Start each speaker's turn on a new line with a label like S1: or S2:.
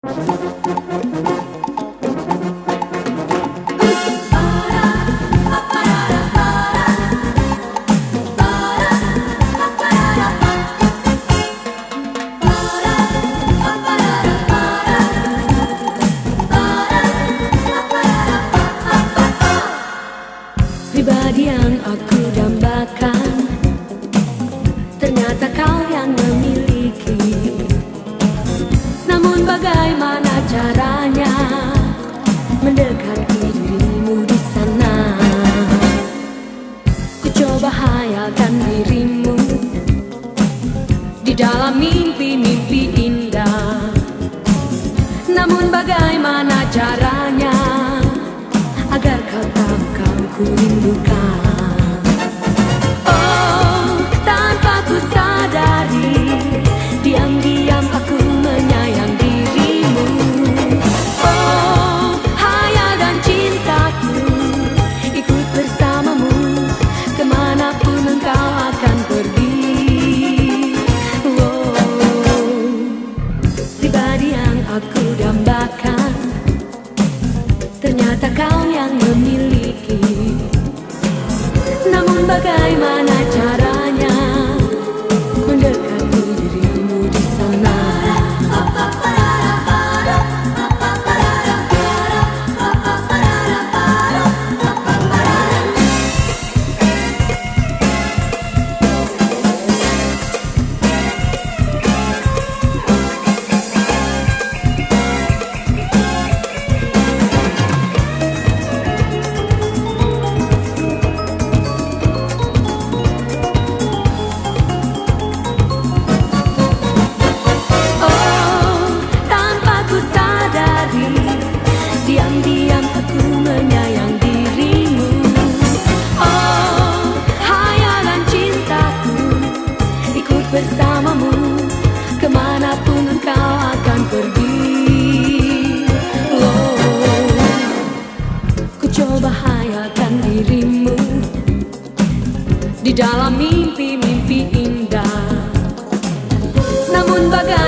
S1: Pribadi yang aku dambakan, ternyata kau yang memiliki. Namun bagaimana caranya mendekati dirimu di sana? Ku coba hayalkan dirimu di dalam mimpi-mimpi indah. Namun bagaimana caranya agar kau tahu kau ku rindukan? Oh, tanpa ku sadari, diam-diam aku menyayang dirimu. Oh, hayal dan cintaku ikut bersamamu kemanapun engkau akan pergi. Oh, pribadi yang aku dambakan, ternyata kau yang memiliki. Namun bagaimana caranya mendekati dirimu di sana? Diam-diam aku menyayang dirimu. Oh, hayalan cintaku ikut bersamamu kemanapun engkau akan pergi. Oh, ku coba hayalkan dirimu di dalam mimpi-mimpi indah. Namun bagaimana